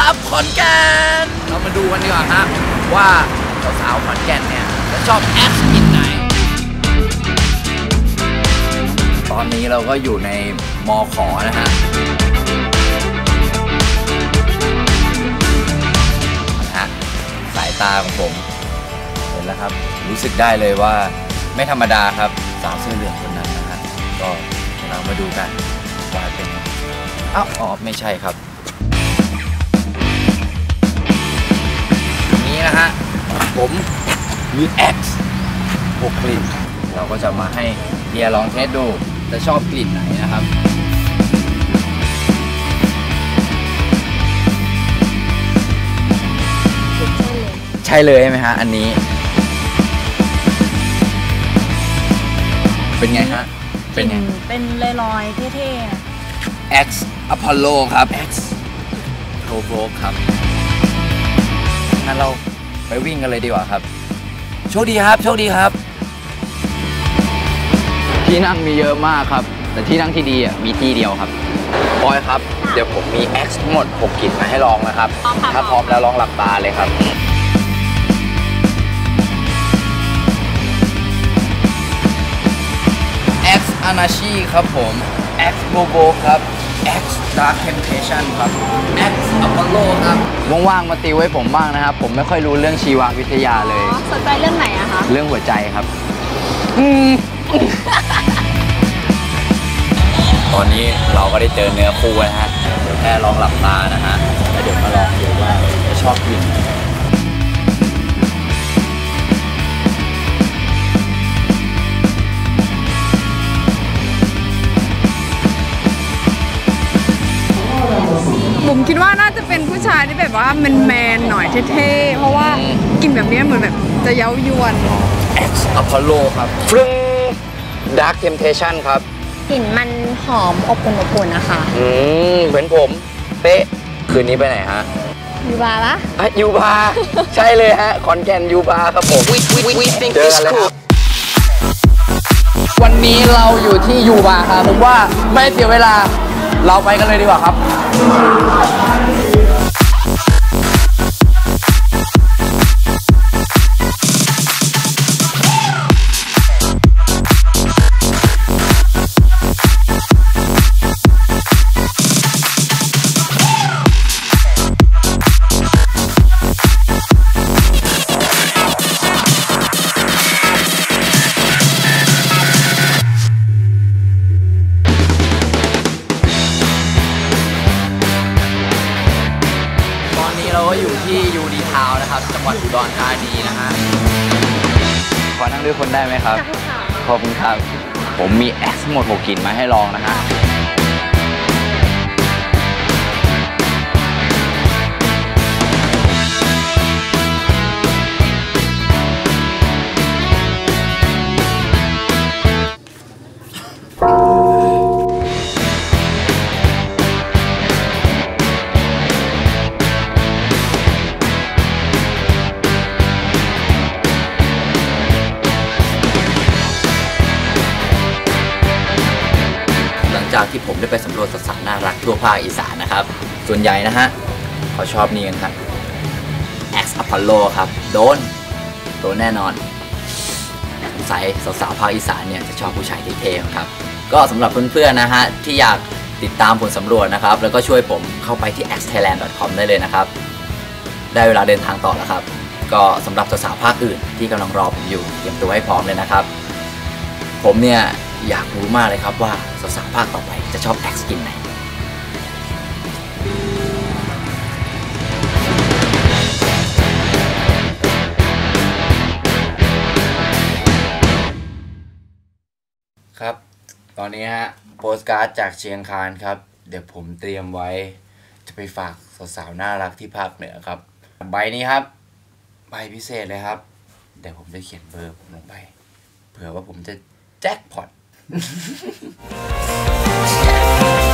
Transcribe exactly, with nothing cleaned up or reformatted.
ครับขอนแก่นเรามาดูกันดีกว่าฮะว่าสาวๆขอนแก่นเนี่ยจะชอบแอปกินไหนตอนนี้เราก็อยู่ในมอขอนะฮะนะฮะสายตาของผมเห็นแล้วครับรู้สึกได้เลยว่าไม่ธรรมดาครับสาวเสื้อเหลืองคนนั้นนะฮะก็เรามาดูกันว่าเป็นอ้าวอ๋อไม่ใช่ครับนี้นะฮะผมมี X หกกลิ่นเราก็จะมาให้เฮียลองเทสดูจะชอบกลิ่นไหนนะครับใช่เลยใช่ไหมฮะอันนี้เป็นไงฮะเป็นไงเป็นลอยๆเท่ๆ X Apollo ครับ X Pro Pro ครับงั้นเราไปวิ่งกันเลยดีกว่าครับโชคดีครับโชคดีครับที่นั่งมีเยอะมากครับแต่ที่นั่งที่ดีอ่ะมีที่เดียวครับบอยครับเดี๋ยวผมมี X ทั้งหมดหกกลิ่นมาให้ลองนะครับถ้าพร้อมแล้วลองหลับตาเลยครับ X Anashi ครับผม X Bobo ครับ X Dark Temptation ครับ X Apollo ครับว่างๆมาติวให้ผมบ้างนะครับผมไม่ค่อยรู้เรื่องชีววิทยาเลยสนใจเรื่องไหนอะคะเรื่องหัวใจครับตอนนี้เราก็ได้เจอเนื้อคู่นะฮะเดี๋ยวแค่ลองหลับตานะฮะแล้วเดี๋ยวมาลองดูว่าจะชอบกลิ่นผมคิดว่าน่าจะเป็นผู้ชายที่แบบว่าแมนๆหน่อยเท่ๆเพราะว่ากลิ่นแบบนี้เหมือนแบบจะเย้ายวน X Apollo ครับฟรึ้ง Dark Temptation ครับกลิ่นมันหอมอบอุ่นอบอุ่นนะคะอืมเหมือนผมเป๊ะคืนนี้ไปไหนฮะยูบาร์ปะอ่ะยูบาร์ใช่เลยฮะขอนแก่นยูบาร์ครับผมเจอกันเลยครับวันนี้เราอยู่ที่ยูบาร์ครับผมว่าไม่เสียเวลาเราไปกันเลยดีกว่าครับอยู่ที่ยูดีทาวน์นะครับจังหวัดอุดรธานีนะฮะขอนั่งด้วยคนได้ไหมครับขอบคุณครับผมมี X หมดหกกลิ่นมาให้ลองนะฮะจากที่ผมได้ไปสำรวจสถานน่ารักทั่วภาคอีสานนะครับส่วนใหญ่นะฮะเขาชอบนี่กันครับ X Apollo ครับโดนโดนแน่นอนสงสัยสาวๆภาคอีสานเนี่ยจะชอบผู้ชายเท่ๆครับก็สำหรับเพื่อนๆนะฮะที่อยากติดตามผลสำรวจนะครับแล้วก็ช่วยผมเข้าไปที่ เอ็กซ์ ไทยแลนด์ ดอท คอม ได้เลยนะครับได้เวลาเดินทางต่อแล้วครับก็สำหรับสาวๆภาคอื่นที่กำลังรอผมอยู่เตรียมตัวให้พร้อมเลยนะครับผมเนี่ยอยากรู้มากเลยครับว่าสาวๆภาคต่อไปจะชอบ X กินไหนครับตอนนี้ฮะโปสการ์ดจากเชียงคานครับเดี๋ยวผมเตรียมไว้จะไปฝากสาวๆน่ารักที่ภาคเหนือครับใบนี้ครับใบพิเศษเลยครับเดี๋ยวผมจะเขียนเบอร์ผมลงไปเผื่อว่าผมจะแจ็คพอต